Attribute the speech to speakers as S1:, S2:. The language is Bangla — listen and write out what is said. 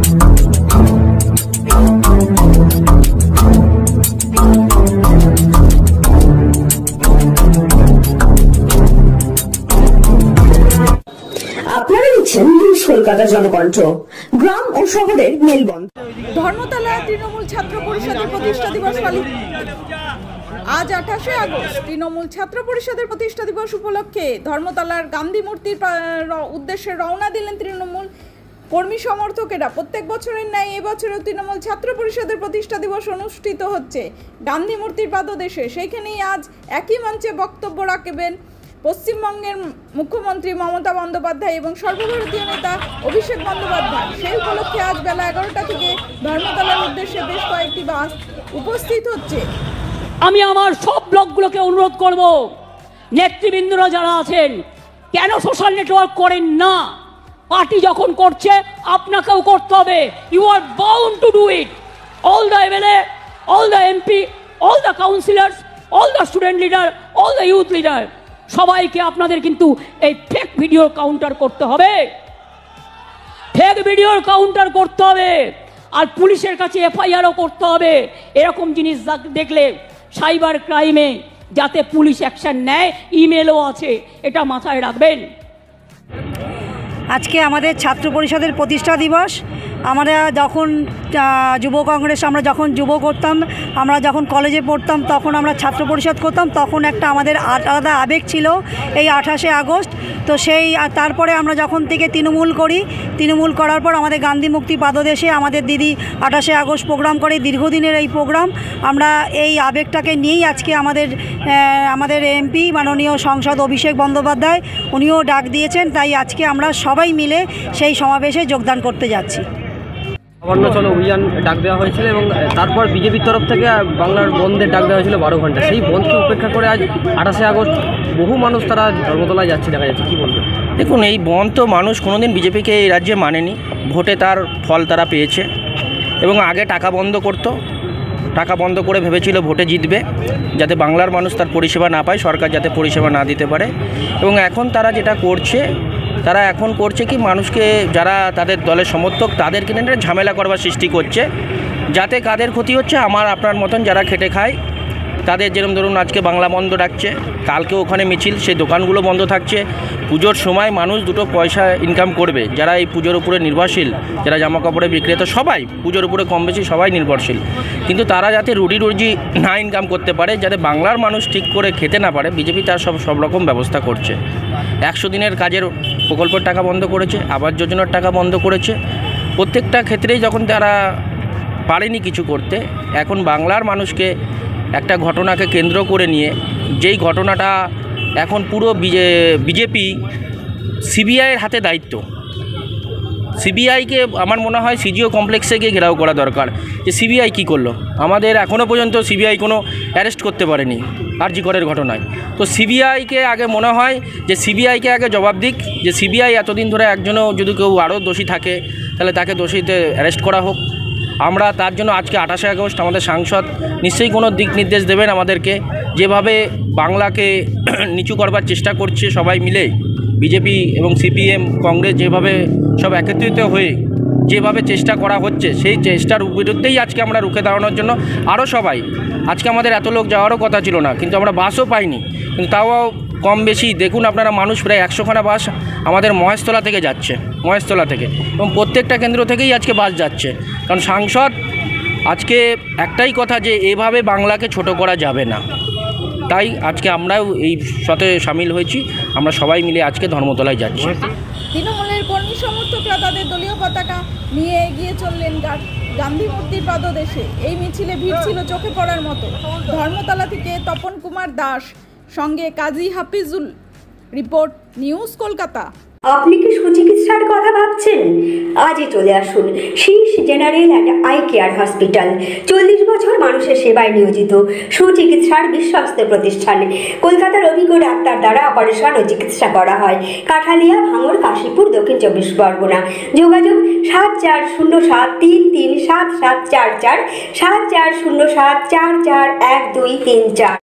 S1: কলকাতা জনকণ্ঠ, গ্রাম ও শহরের মেলবন্ধন।
S2: ধর্মতলা তৃণমূল ছাত্র পরিষদের প্রতিষ্ঠা দিবস পালিত আজ 28শে আগস্ট। তৃণমূল ছাত্র পরিষদের প্রতিষ্ঠা দিবস উপলক্ষে ধর্মতলার গান্ধী মূর্তির উদ্দেশ্যে রওনা দিলেন তৃণমূল কর্মী সমর্থকেরা। প্রত্যেক বছরের ন্যায় এবছরও তৃণমূল ছাত্র পরিষদের প্রতিষ্ঠা দিবস অনুষ্ঠিত হচ্ছে গান্ধী মূর্তির পাদদেশে। সেইখানেই আজ একই মঞ্চে বক্তব্য রাখবেন পশ্চিমবঙ্গের মুখ্যমন্ত্রী মমতা বন্দ্যোপাধ্যায় এবং সর্বভারতীয় নেতা অভিষেক বন্দ্যোপাধ্যায়। সেই উপলক্ষে আজ বেলা 11টা থেকে ধর্মতলার উদ্দেশ্যে বেশ কয়েকটি বাস উপস্থিত হচ্ছে।
S3: আমি আমার সব ব্লকগুলোকে অনুরোধ করব, নেতৃবৃন্দরা যারা আছেন কেন সোশ্যাল নেটওয়ার্ক করেন না? পার্টি যখন করছে আপনাকেও করতে হবে। You are bound to do it. All the MLA, all the MP, all the councillors, all the student leader, all the youth leader, সবাইকে আপনাদের কিন্তু এই ফেক ভিডিওর কাউন্টার করতে হবে। ফেক ভিডিওর কাউন্টার করতে হবে আর পুলিশের কাছে এফআইআরও করতে হবে। এরকম জিনিস দেখলে সাইবার ক্রাইমে যাতে পুলিশ অ্যাকশন নেয়, ইমেলও আছে, এটা মাথায় রাখবেন।
S4: আজকে আমাদের ছাত্র পরিষদের প্রতিষ্ঠা দিবস। আমরা যখন যুব কংগ্রেস, আমরা যখন যুব করতাম, আমরা যখন কলেজে পড়তাম, তখন আমরা ছাত্র পরিষদ করতাম, তখন একটা আমাদের আলাদা আবেগ ছিল এই 28শে আগস্ট। তো সেই তারপরে আমরা যখন থেকে তৃণমূল করি, তৃণমূল করার পর আমাদের গান্ধী মুক্তি পাদদেশে আমাদের দিদি 28শে আগস্ট প্রোগ্রাম করে, দীর্ঘদিনের এই প্রোগ্রাম। আমরা এই আবেগটাকে নিয়েই আজকে আমাদের এমপি মাননীয় সাংসদ অভিষেক বন্দ্যোপাধ্যায় উনিও ডাক দিয়েছেন, তাই আজকে আমরা সবাই মিলে সেই সমাবেশে যোগদান করতে যাচ্ছি।
S5: অন্য চলো অভিযান ডাক দেওয়া হয়েছিল এবং তারপর বিজেপির তরফ থেকে বাংলার বন্ধের ডাক দেওয়া হয়েছিল 12 ঘন্টা। সেই বন্ধকে উপেক্ষা করে আজ 28শে আগস্ট বহু মানুষ তারা ধর্মতলায় যাচ্ছে দেখা যাচ্ছে। কী বলবেন?
S6: দেখুন, এই বন্ধ তো মানুষ কোনোদিন বিজেপিকে এই রাজ্যে মানেনি। ভোটে তার ফল তারা পেয়েছে এবং আগে টাকা বন্ধ করতো, টাকা বন্ধ করে ভেবেছিল ভোটে জিতবে, যাতে বাংলার মানুষ তার পরিষেবা না পায়, সরকার যাতে পরিষেবা না দিতে পারে। এবং এখন তারা যেটা করছে, তারা এখন করছে কি, মানুষকে যারা তাদের দলের সমর্থক তাদেরকে নিয়ে ঝামেলা করবার সৃষ্টি করছে, যাতে কাদের ক্ষতি হচ্ছে, আমার আপনার মতন যারা খেটে খায় তাদের। যেরকম ধরুন আজকে বাংলা বন্ধ ডাকছে, কালকে ওখানে মিছিল, সেই দোকানগুলো বন্ধ থাকছে। পুজোর সময় মানুষ দুটো পয়সা ইনকাম করবে, যারা এই পুজোর উপরে নির্ভরশীল, যারা জামা কাপড়ের বিক্রেতা, সবাই পুজোর উপরে কম বেশি সবাই নির্ভরশীল। কিন্তু তারা যাতে রুজি না ইনকাম করতে পারে, যাতে বাংলার মানুষ ঠিক করে খেতে না পারে, বিজেপি তার সব রকম ব্যবস্থা করছে। 100 দিনের কাজের প্রকল্পের টাকা বন্ধ করেছে, আবাস যোজনার টাকা বন্ধ করেছে। প্রত্যেকটা ক্ষেত্রেই যখন তারা পারেনি কিছু করতে, এখন বাংলার মানুষকে একটা ঘটনাকে কেন্দ্র করে নিয়ে, যেই ঘটনাটা এখন পুরো বিজেপি সিবিআইয়ের হাতে দায়িত্ব। সিবিআইকে আমার মনে হয় সিজিও কমপ্লেক্সে গিয়ে ঘেরাও করা দরকার, যে সিবিআই কী করলো। আমাদের এখনও পর্যন্ত সিবিআই কোনো অ্যারেস্ট করতে পারেনি আরজি করের ঘটনায়। তো সিবিআইকে আগে মনে হয় যে সিবিআইকে আগে জবাব দিক, যে সিবিআই এতদিন ধরে একজনও যদি কেউ আরও দোষী থাকে তাহলে তাকে দোষীতে অ্যারেস্ট করা হোক। আমরা তার জন্য আজকে 28শে আগস্ট আমাদের সাংসদ নিশ্চয়ই কোনো দিক নির্দেশ দেবেন আমাদেরকে। যেভাবে বাংলাকে নিচু করবার চেষ্টা করছে সবাই মিলে, বিজেপি এবং সিপিএম কংগ্রেস যেভাবে সব একত্রিত হয়ে যেভাবে চেষ্টা করা হচ্ছে, সেই চেষ্টার বিরুদ্ধেই আজকে আমরা রুখে দাঁড়ানোর জন্য আরও সবাই, আজকে আমাদের এত লোক যাওয়ারও কথা ছিল না, কিন্তু আমরা বাসও পাইনি, কিন্তু তাও কম বেশি দেখুন আপনারা, মানুষ প্রায় 100খানা বাস আমাদের মহেশতলা থেকে যাচ্ছে, মহেশতলা থেকে, এবং প্রত্যেকটা কেন্দ্র থেকেই আজকে বাস যাচ্ছে। কারণ সাংসদ আজকে একটাই কথা, যে এভাবে বাংলাকে ছোট করা যাবে না। তাই আজকে আমরাও এই সাথে সামিল হয়েছি, আমরা সবাই মিলে আজকে ধর্মতলায় যাচ্ছি।
S2: তৃণমূলের কর্মী সমর্থকরা তাদের দলীয় পতাকা নিয়ে এগিয়ে চললেন গান্ধী মূর্তির পাদদেশে। এই মিছিলে ভিড় ছিল চোখে পড়ার মতো। ধর্মতলা থেকে তপন কুমার দাস সঙ্গে কাজী হাফিজুল। Report, news Kolkata.
S1: আপনি কি সুচিকিৎসার কথা ভাবছেন? আজই চলে আসুন Shish general and eye care hospital. 40 বছর মানুষের সেবায় নিয়োজিত সুচিকিৎসার বিশ্বস্ত প্রতিষ্ঠান। কলকাতার অভিজ্ঞ ডাক্তার দ্বারা অপারেশন ও চিকিৎসা করা হয়। কাঠালিয়া, ভাঙড়, কাশীপুর, দক্ষিণ 24 পরগনা। যোগাযোগ 7407337744, 7407441234।